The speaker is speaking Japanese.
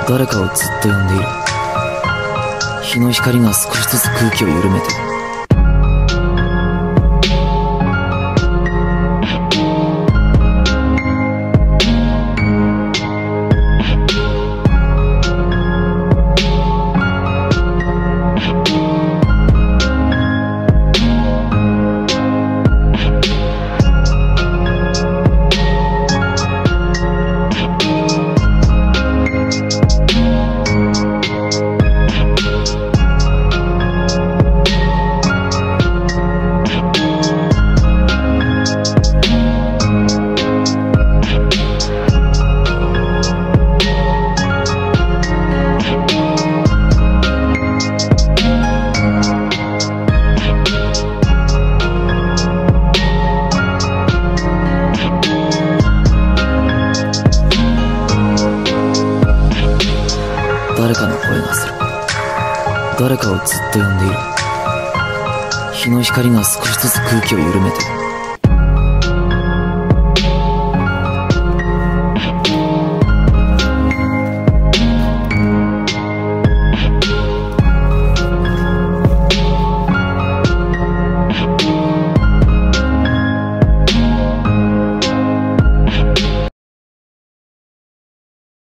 誰かをずっと呼んでいる。日の光が少しずつ空気を緩めて。誰かの声がする。誰かをずっと呼んでいる。日の光が少しずつ空気を緩めて。